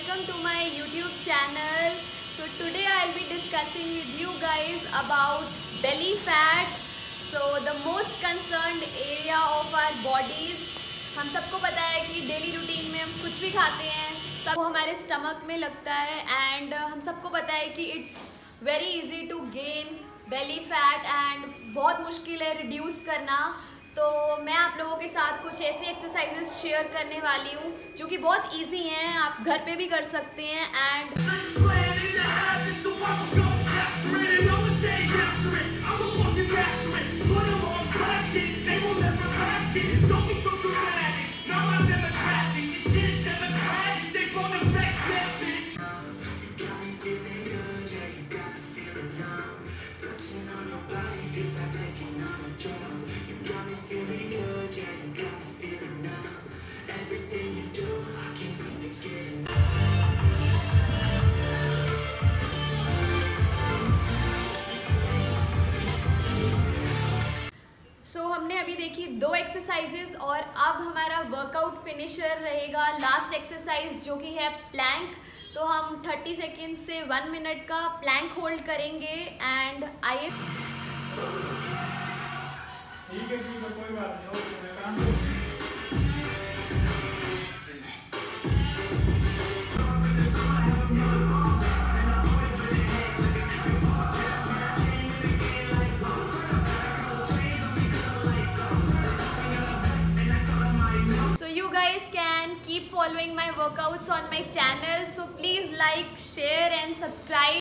welcome to my YouTube channel. So today I'll be discussing with you guys about belly fat. So the most concerned area of our bodies. हम सबको पता है कि daily routine में हम कुछ भी खाते हैं सब हमारे स्टमक में लगता है एंड हम सबको पता है कि it's very easy to gain belly fat and बहुत मुश्किल है रिड्यूस करना। तो मैं आप लोगों के साथ कुछ ऐसी एक्सरसाइजेस शेयर करने वाली हूँ जो कि बहुत इजी हैं, आप घर पे भी कर सकते हैं एंड हमने अभी देखी 2 एक्सरसाइजेस और अब हमारा वर्कआउट फिनिशर रहेगा लास्ट एक्सरसाइज जो कि है प्लैंक। तो हम 30 सेकेंड से 1 मिनट का प्लैंक होल्ड करेंगे एंड आइए ठीक है कोई बात नहीं, ओके मैं काम करूँ। You guys can keep following my workouts on my channel, so please like, share and subscribe.